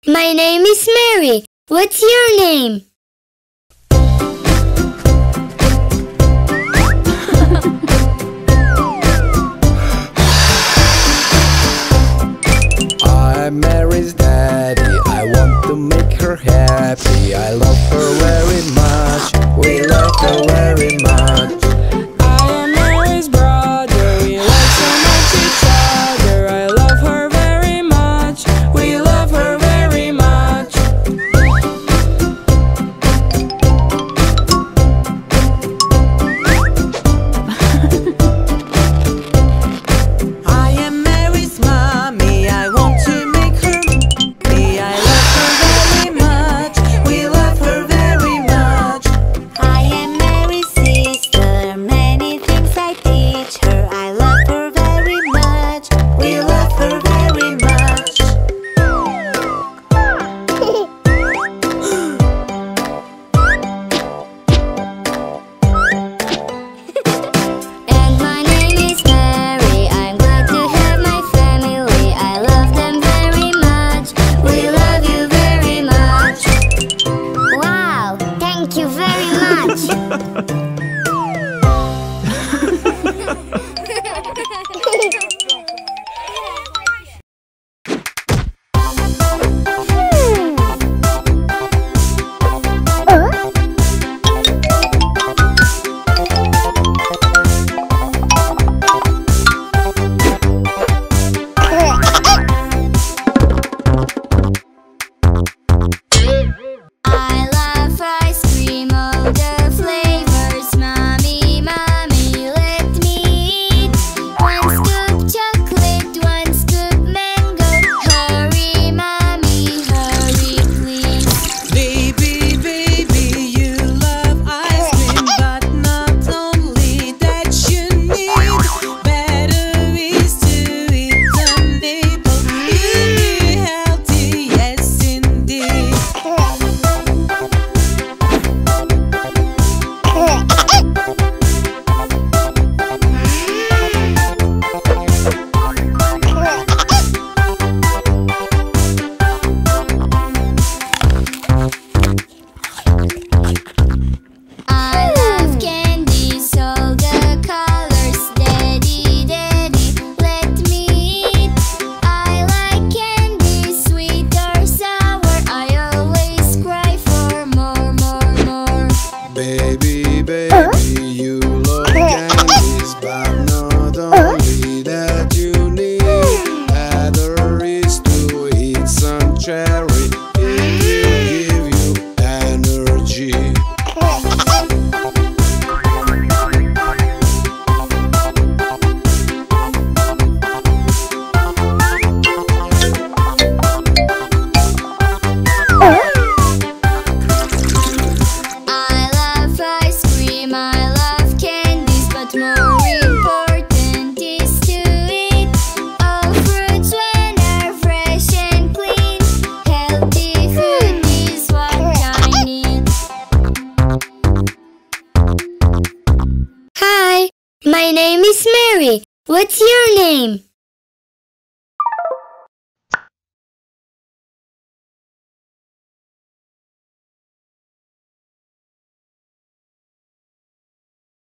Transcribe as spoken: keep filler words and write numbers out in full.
my name is Mary. What's your name? I'm Mary's daddy. I want to make her happy. I love her very much. We love her very much. I am Mary's brother. We love so much each other. I love her very much. We love her very much. I am Mary's mommy. I want to make her me. I love her very much. We love her very much. I am Mary's sister. Many things I teach her. I love her very much. We love her very much. And my name is Mary. I'm glad to have my family. I love them very much. We love you very much. Wow, thank you very much. I love ice cream, all the flavors. Mommy, mommy, let me eat. One scoop chocolate, one scoop mango. Hurry, mommy, hurry, please. Baby, baby, you love ice cream, but not only that you need. Better is to eat the maple. You'll be healthy, yes indeed. I love candies, all the colors. Daddy, daddy, let me eat. I like candy, sweet or sour. I always cry for more, more, more. Baby, baby, you love candies, but not only that you need. Better is to eat some cherry. It will give you energy. I love ice cream, I love candies, but more important is to eat all fruits when are fresh and clean. Healthy food is what I need. Hi, my name is Mary. What's your name?